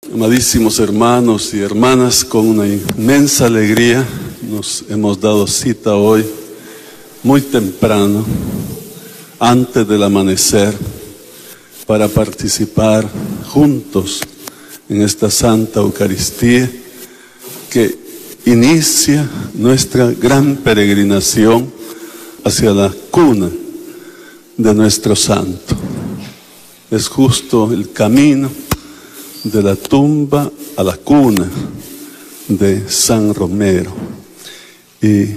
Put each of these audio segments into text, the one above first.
Amadísimos hermanos y hermanas, con una inmensa alegría nos hemos dado cita hoy, muy temprano, antes del amanecer, para participar juntos en esta Santa Eucaristía que inicia nuestra gran peregrinación hacia la cuna de nuestro santo. Es justo el camino de la tumba a la cuna de San Romero. Y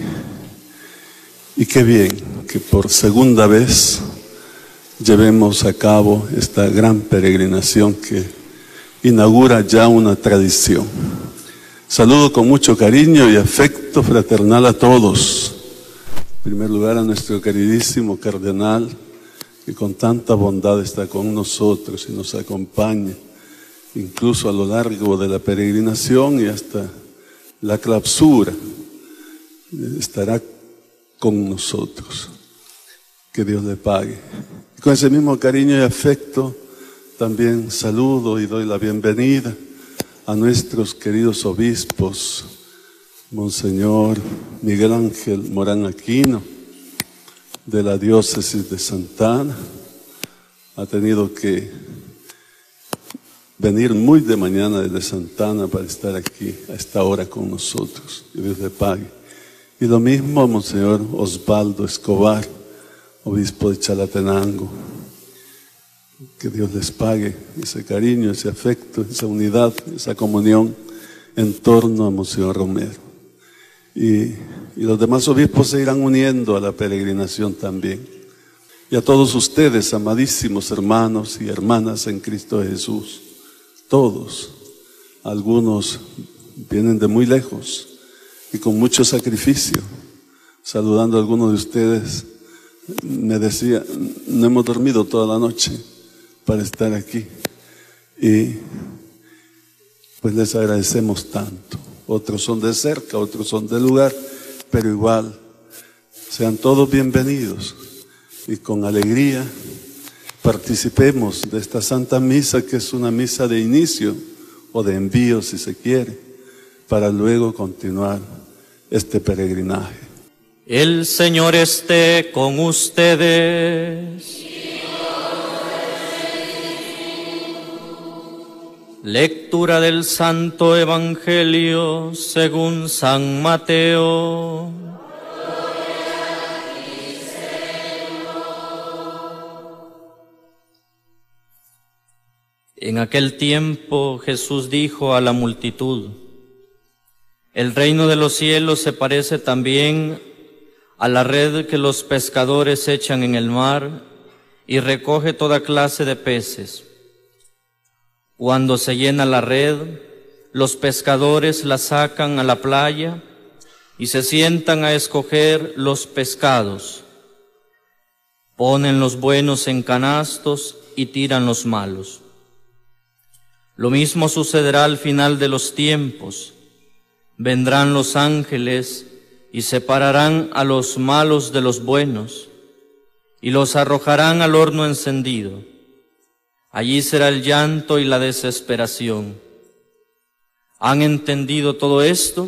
qué bien que por segunda vez llevemos a cabo esta gran peregrinación que inaugura ya una tradición. Saludo con mucho cariño y afecto fraternal a todos. En primer lugar a nuestro queridísimo cardenal, que con tanta bondad está con nosotros y nos acompaña, incluso a lo largo de la peregrinación y hasta la clausura, estará con nosotros. Que Dios le pague. Y con ese mismo cariño y afecto también saludo y doy la bienvenida a nuestros queridos obispos, Monseñor Miguel Ángel Morán Aquino, de la diócesis de Santa Ana. Ha tenido que venir muy de mañana desde Santa Ana para estar aquí a esta hora con nosotros. Que Dios le pague. Y lo mismo a Monseñor Osvaldo Escobar, obispo de Chalatenango. Que Dios les pague ese cariño, ese afecto, esa unidad, esa comunión en torno a Monseñor Romero. Y los demás obispos se irán uniendo a la peregrinación también. Y a todos ustedes, amadísimos hermanos y hermanas en Cristo Jesús, todos, algunos vienen de muy lejos y con mucho sacrificio. Saludando a algunos de ustedes, me decía, no hemos dormido toda la noche para estar aquí. Y pues les agradecemos tanto. Otros son de cerca, otros son del lugar, pero igual, sean todos bienvenidos y con alegría participemos de esta Santa Misa, que es una misa de inicio o de envío, si se quiere, para luego continuar este peregrinaje. El Señor esté con ustedes. Lectura del Santo Evangelio según San Mateo. En aquel tiempo Jesús dijo a la multitud: el reino de los cielos se parece también a la red que los pescadores echan en el mar y recoge toda clase de peces. Cuando se llena la red, los pescadores la sacan a la playa y se sientan a escoger los pescados. Ponen los buenos en canastos y tiran los malos. Lo mismo sucederá al final de los tiempos. Vendrán los ángeles y separarán a los malos de los buenos y los arrojarán al horno encendido. Allí será el llanto y la desesperación. ¿Han entendido todo esto?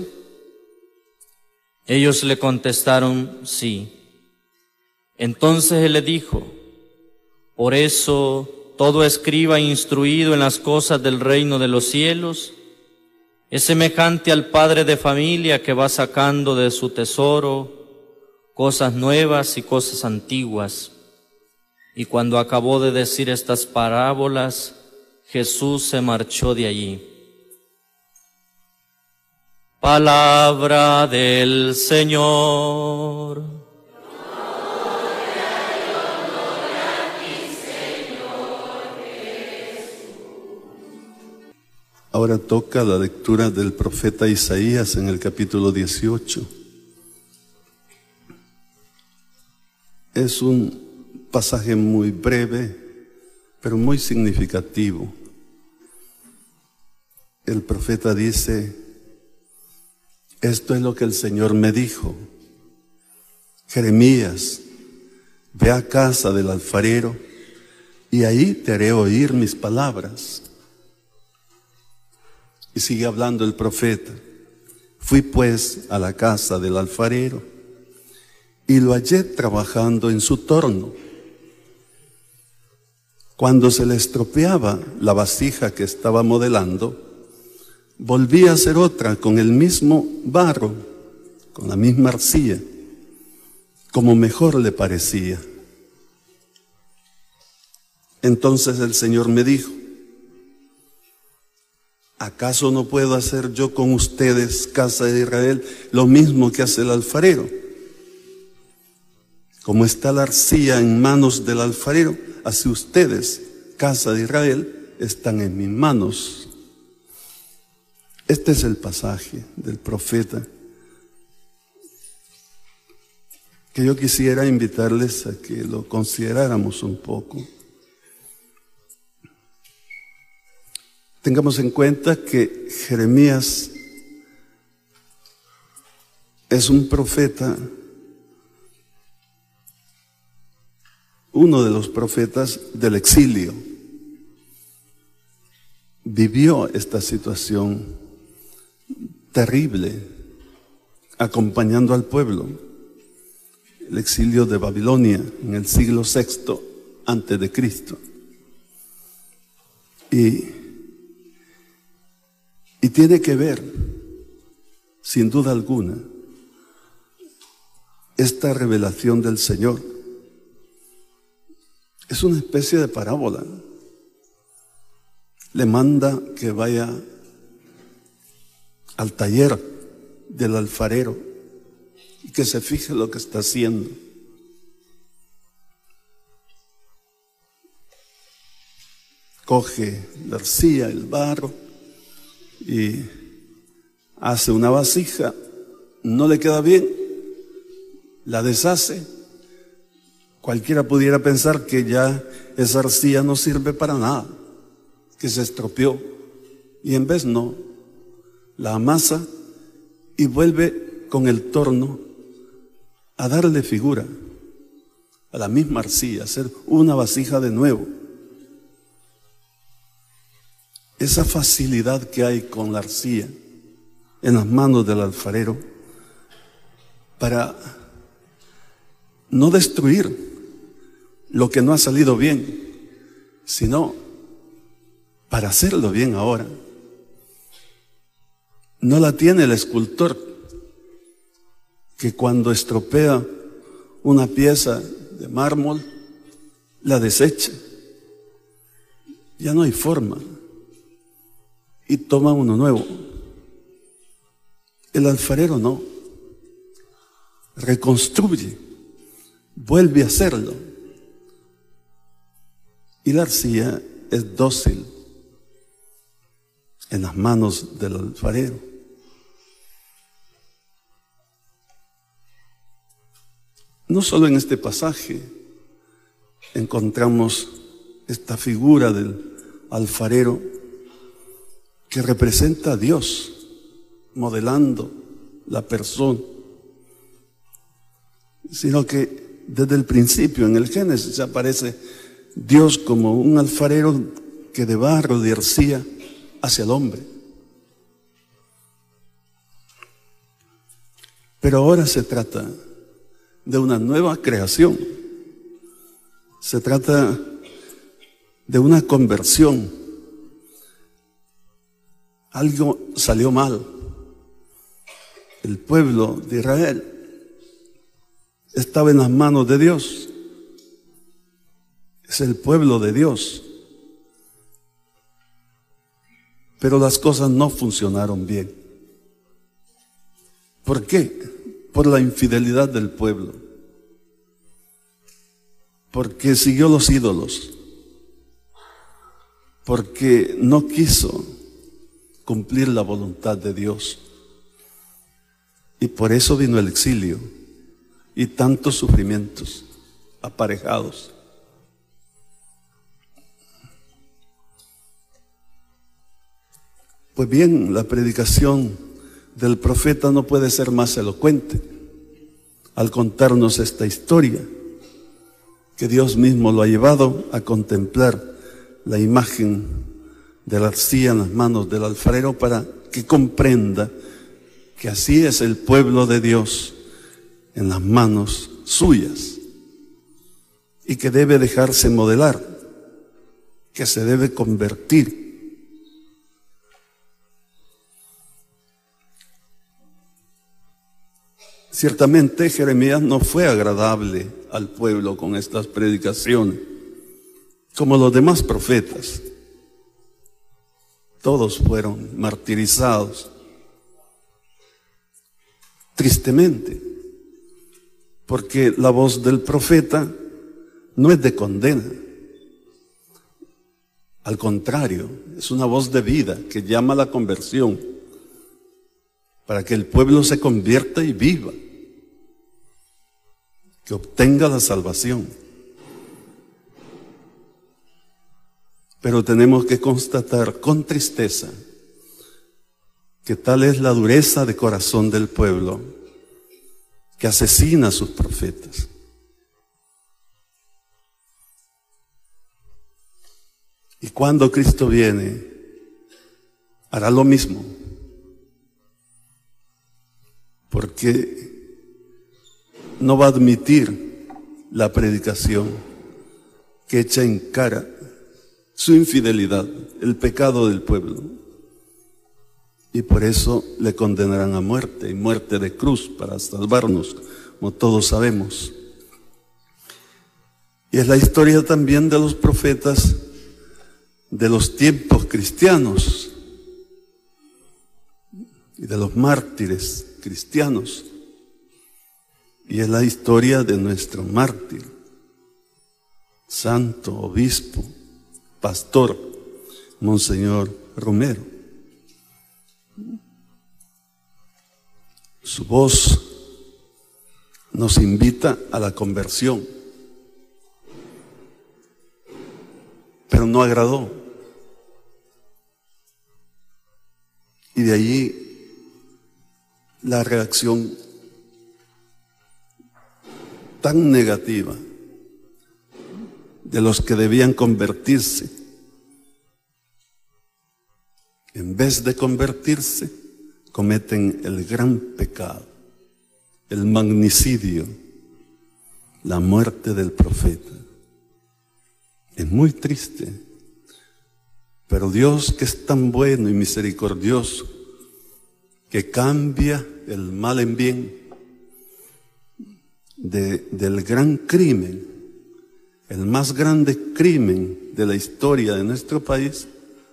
Ellos le contestaron, sí. Entonces él le dijo: por eso todo escriba instruido en las cosas del reino de los cielos es semejante al padre de familia que va sacando de su tesoro cosas nuevas y cosas antiguas. Y cuando acabó de decir estas parábolas, Jesús se marchó de allí. Palabra del Señor. Ahora toca la lectura del profeta Isaías en el capítulo 18. Es un pasaje muy breve, pero muy significativo. El profeta dice: esto es lo que el Señor me dijo. Jeremías, ve a casa del alfarero y ahí te haré oír mis palabras. Y sigue hablando el profeta. Fui pues a la casa del alfarero y lo hallé trabajando en su torno. Cuando se le estropeaba la vasija que estaba modelando, volvía a hacer otra con el mismo barro, con la misma arcilla, como mejor le parecía. Entonces el Señor me dijo: ¿acaso no puedo hacer yo con ustedes, casa de Israel, lo mismo que hace el alfarero? Como está la arcilla en manos del alfarero, así ustedes, casa de Israel, están en mis manos. Este es el pasaje del profeta que yo quisiera invitarles a que lo consideráramos un poco. Tengamos en cuenta que Jeremías es un profeta, uno de los profetas del exilio. Vivió esta situación terrible acompañando al pueblo. El exilio de Babilonia en el siglo VI antes de Cristo. Y tiene que ver, sin duda alguna, esta revelación del Señor. Es una especie de parábola. Le manda que vaya al taller del alfarero y que se fije lo que está haciendo. Coge la arcilla, el barro, y hace una vasija, no le queda bien, la deshace. Cualquiera pudiera pensar que ya esa arcilla no sirve para nada, que se estropeó, y en vez no, la amasa y vuelve con el torno a darle figura a la misma arcilla, hacer una vasija de nuevo. Esa facilidad que hay con la arcilla en las manos del alfarero para no destruir lo que no ha salido bien, sino para hacerlo bien ahora. No la tiene el escultor, que cuando estropea una pieza de mármol, la desecha. Ya no hay forma. Y toma uno nuevo. El alfarero no. Reconstruye, vuelve a hacerlo. Y la arcilla es dócil en las manos del alfarero. No solo en este pasaje encontramos esta figura del alfarero que representa a Dios, modelando la persona, sino que desde el principio, en el Génesis, aparece Dios como un alfarero que de barro, de arcilla, hace al hombre. Pero ahora se trata de una nueva creación, se trata de una conversión. Algo salió mal. El pueblo de Israel estaba en las manos de Dios. Es el pueblo de Dios. Pero las cosas no funcionaron bien. ¿Por qué? Por la infidelidad del pueblo. Porque siguió los ídolos. Porque no quiso cumplir la voluntad de Dios. Y por eso vino el exilio y tantos sufrimientos aparejados. Pues bien, la predicación del profeta no puede ser más elocuente al contarnos esta historia, que Dios mismo lo ha llevado a contemplar la imagen de la arcilla en las manos del alfarero para que comprenda que así es el pueblo de Dios en las manos suyas y que debe dejarse modelar, que se debe convertir. Ciertamente Jeremías no fue agradable al pueblo con estas predicaciones, como los demás profetas. Todos fueron martirizados, tristemente, porque la voz del profeta no es de condena. Al contrario, es una voz de vida que llama a la conversión para que el pueblo se convierta y viva, que obtenga la salvación. Pero tenemos que constatar con tristeza que tal es la dureza de corazón del pueblo que asesina a sus profetas. Y cuando Cristo viene, hará lo mismo, porque no va a admitir la predicación que echa en cara su infidelidad, el pecado del pueblo. Y por eso le condenarán a muerte, y muerte de cruz para salvarnos, como todos sabemos. Y es la historia también de los profetas de los tiempos cristianos y de los mártires cristianos. Y es la historia de nuestro mártir, santo, obispo, pastor, Monseñor Romero. Su voz nos invita a la conversión, pero no agradó. Y de allí la reacción tan negativa de los que debían convertirse. En vez de convertirse, cometen el gran pecado, el magnicidio, la muerte del profeta. Es muy triste, pero Dios, que es tan bueno y misericordioso, que cambia el mal en bien, del gran crimen, el más grande crimen de la historia de nuestro país,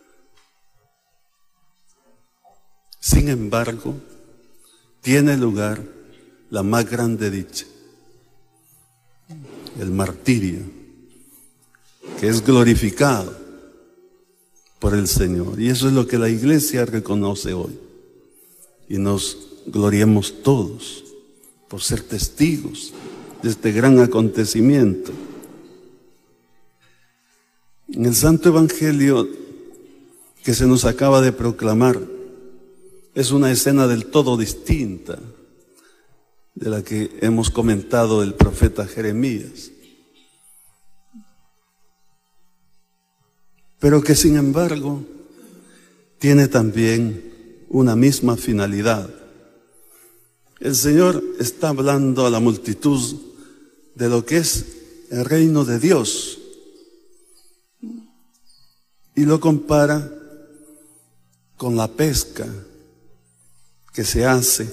sin embargo, tiene lugar la más grande dicha, el martirio, que es glorificado por el Señor. Y eso es lo que la Iglesia reconoce hoy. Y nos gloriemos todos por ser testigos de este gran acontecimiento. En el Santo Evangelio que se nos acaba de proclamar, es una escena del todo distinta de la que hemos comentado del profeta Jeremías, pero que sin embargo tiene también una misma finalidad. El Señor está hablando a la multitud de lo que es el reino de Dios y lo compara con la pesca que se hace.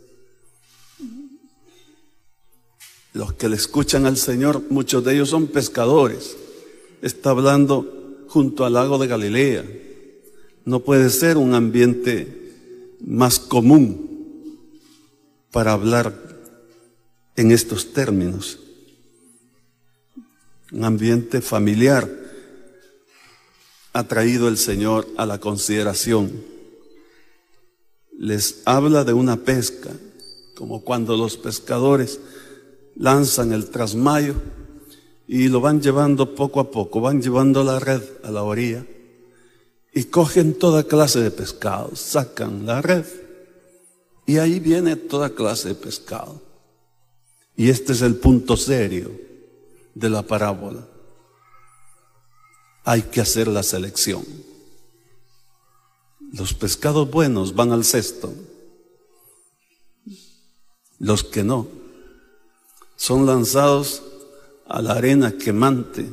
Los que le escuchan al Señor, muchos de ellos son pescadores. Está hablando junto al lago de Galilea. No puede ser un ambiente más común para hablar en estos términos. Un ambiente familiar ha traído el Señor a la consideración. Les habla de una pesca, como cuando los pescadores lanzan el trasmayo y lo van llevando poco a poco, van llevando la red a la orilla y cogen toda clase de pescados, sacan la red y ahí viene toda clase de pescado. Y este es el punto serio de la parábola. Hay que hacer la selección. Los pescados buenos van al cesto. Los que no son lanzados a la arena quemante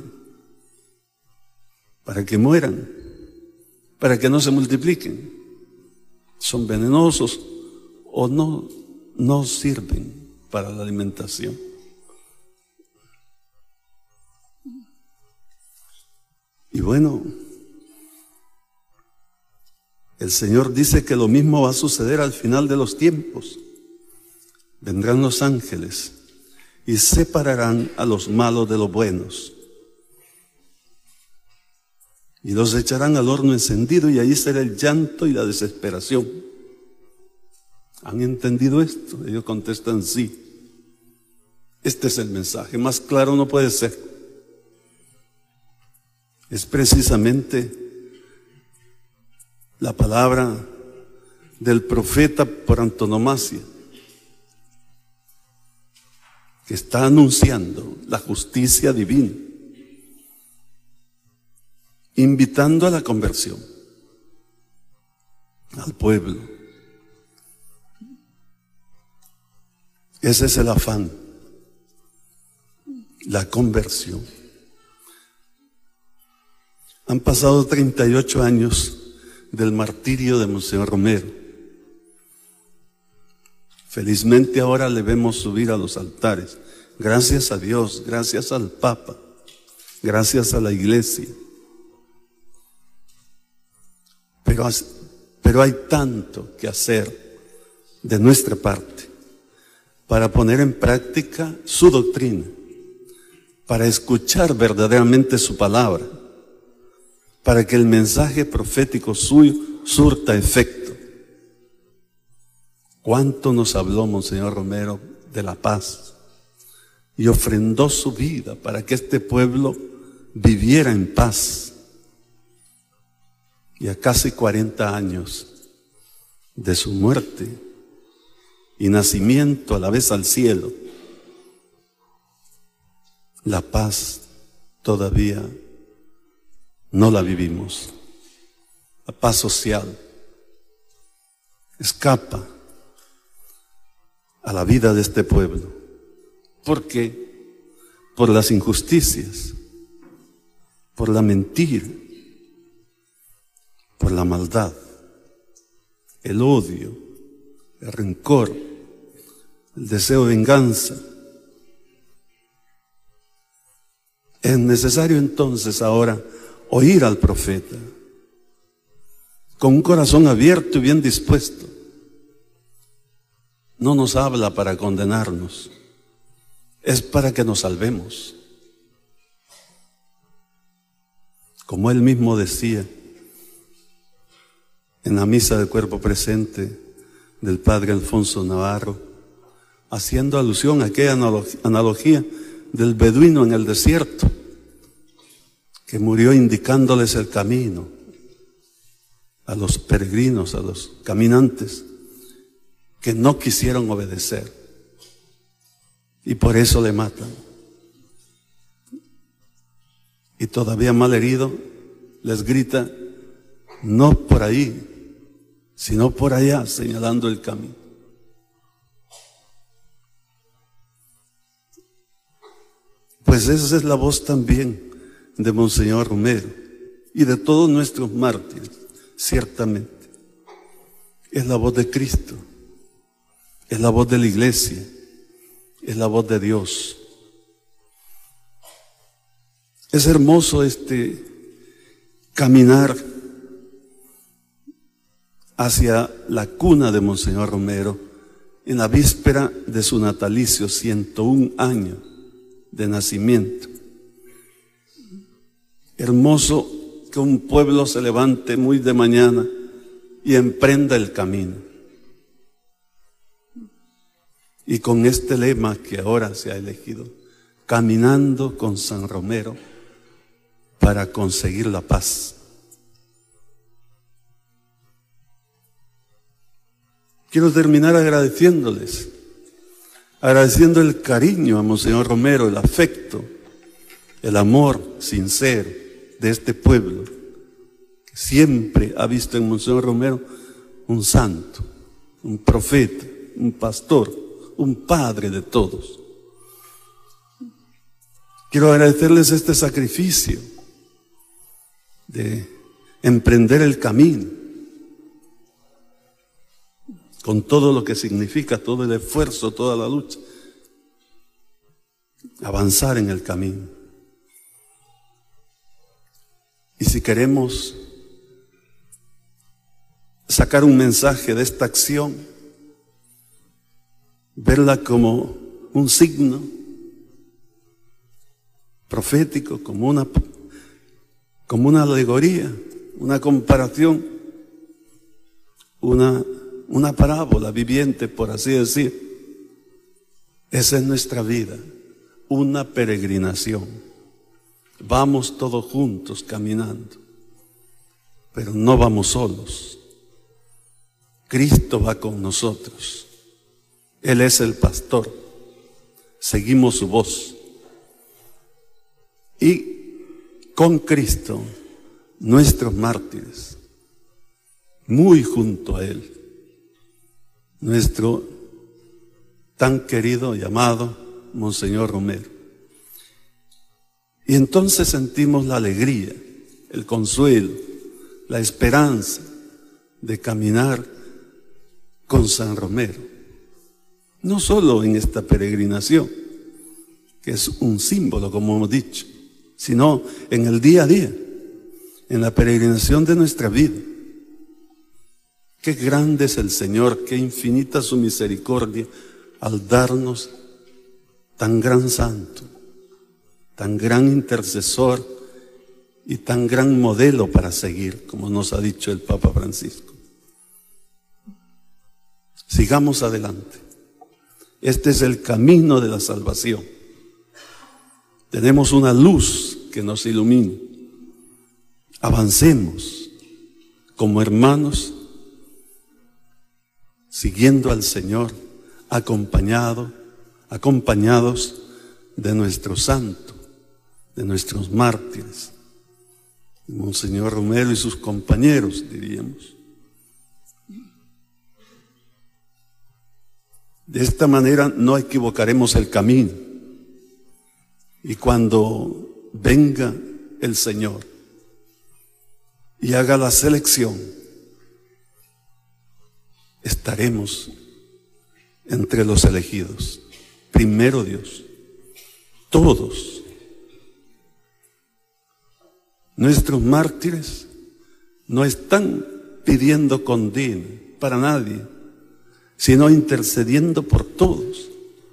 para que mueran, para que no se multipliquen. Son venenosos o no sirven para la alimentación. Y bueno, el Señor dice que lo mismo va a suceder al final de los tiempos. Vendrán los ángeles y separarán a los malos de los buenos. Y los echarán al horno encendido, y allí será el llanto y la desesperación. ¿Han entendido esto? Ellos contestan sí. Este es el mensaje, más claro no puede ser. Es precisamente la palabra del profeta por antonomasia, que está anunciando la justicia divina, invitando a la conversión al pueblo. Ese es el afán, la conversión. Han pasado 38 años del martirio de Monseñor Romero. Felizmente ahora le vemos subir a los altares. Gracias a Dios, gracias al Papa, gracias a la Iglesia. Pero hay tanto que hacer de nuestra parte para poner en práctica su doctrina, para escuchar verdaderamente su palabra, para que el mensaje profético suyo surta efecto. ¿Cuánto nos habló Monseñor Romero de la paz? Y ofrendó su vida para que este pueblo viviera en paz. Y a casi 40 años de su muerte y nacimiento a la vez al cielo, la paz todavía no la vivimos. La paz social escapa a la vida de este pueblo. ¿Por qué? Por las injusticias, por la mentira, por la maldad, el odio, el rencor, el deseo de venganza. Es necesario entonces ahora oír al profeta con un corazón abierto y bien dispuesto. No nos habla para condenarnos, es para que nos salvemos. Como él mismo decía en la misa de cuerpo presente del padre Alfonso Navarro, haciendo alusión a aquella analogía del beduino en el desierto, que murió indicándoles el camino a los peregrinos, a los caminantes, que no quisieron obedecer, y por eso le matan. Y todavía mal herido les grita, no por ahí, sino por allá, señalando el camino. Pues esa es la voz también de Monseñor Romero y de todos nuestros mártires, ciertamente. Es la voz de Cristo, es la voz de la Iglesia, es la voz de Dios. Es hermoso este caminar hacia la cuna de Monseñor Romero en la víspera de su natalicio, 101 años de nacimiento. Hermoso que un pueblo se levante muy de mañana y emprenda el camino. Y con este lema que ahora se ha elegido, caminando con San Romero para conseguir la paz. Quiero terminar agradeciendo el cariño a Monseñor Romero, el afecto, el amor sincero de este pueblo que siempre ha visto en Monseñor Romero un santo, un profeta, un pastor, un padre de todos. Quiero agradecerles este sacrificio de emprender el camino, con todo lo que significa, todo el esfuerzo, toda la lucha, avanzar en el camino. Y si queremos sacar un mensaje de esta acción, verla como un signo profético, como una alegoría, una comparación, una parábola viviente, por así decir. Esa es nuestra vida, una peregrinación. Vamos todos juntos caminando, pero no vamos solos. Cristo va con nosotros. Él es el pastor. Seguimos su voz. Y con Cristo, nuestros mártires, muy junto a Él, nuestro tan querido y amado Monseñor Romero. Y entonces sentimos la alegría, el consuelo, la esperanza de caminar con San Romero. No solo en esta peregrinación, que es un símbolo, como hemos dicho, sino en el día a día, en la peregrinación de nuestra vida. Qué grande es el Señor, qué infinita su misericordia al darnos tan gran santo, tan gran intercesor y tan gran modelo para seguir, como nos ha dicho el Papa Francisco. Sigamos adelante. Este es el camino de la salvación. Tenemos una luz que nos ilumina. Avancemos como hermanos, siguiendo al Señor, acompañados de nuestro santo, de nuestros mártires, Monseñor Romero y sus compañeros, diríamos. De esta manera no equivocaremos el camino. Y cuando venga el Señor y haga la selección, estaremos entre los elegidos. Primero Dios, todos. Nuestros mártires no están pidiendo condena para nadie, sino intercediendo por todos,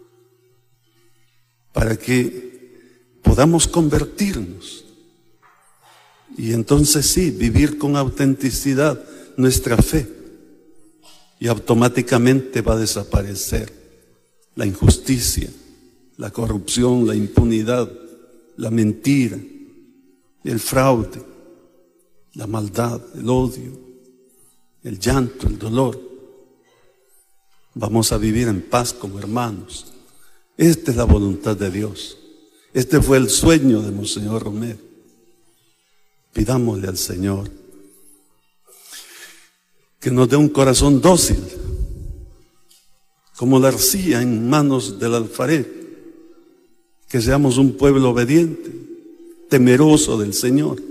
para que podamos convertirnos y entonces sí, vivir con autenticidad nuestra fe, y automáticamente va a desaparecer la injusticia, la corrupción, la impunidad, la mentira, el fraude, la maldad, el odio, el llanto, el dolor. Vamos a vivir en paz como hermanos. Esta es la voluntad de Dios. Este fue el sueño de Monseñor Romero. Pidámosle al Señor que nos dé un corazón dócil, como la arcilla en manos del alfarero, que seamos un pueblo obediente, temeroso del Señor,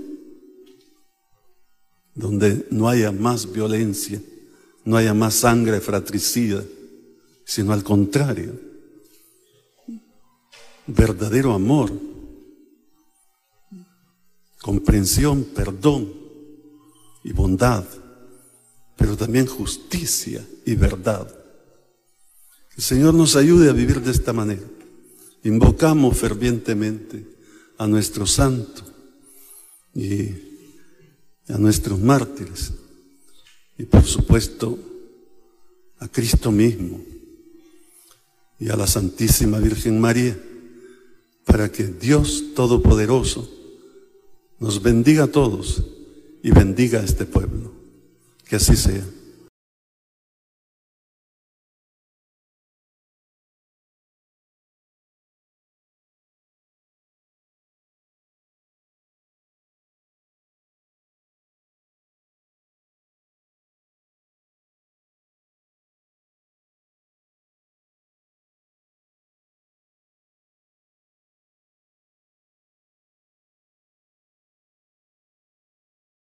donde no haya más violencia, no haya más sangre fratricida, sino al contrario, verdadero amor, comprensión, perdón y bondad, pero también justicia y verdad. Que el Señor nos ayude a vivir de esta manera. Invocamos fervientemente a nuestro santo y a nuestros mártires y por supuesto a Cristo mismo y a la Santísima Virgen María, para que Dios Todopoderoso nos bendiga a todos y bendiga a este pueblo. Que así sea.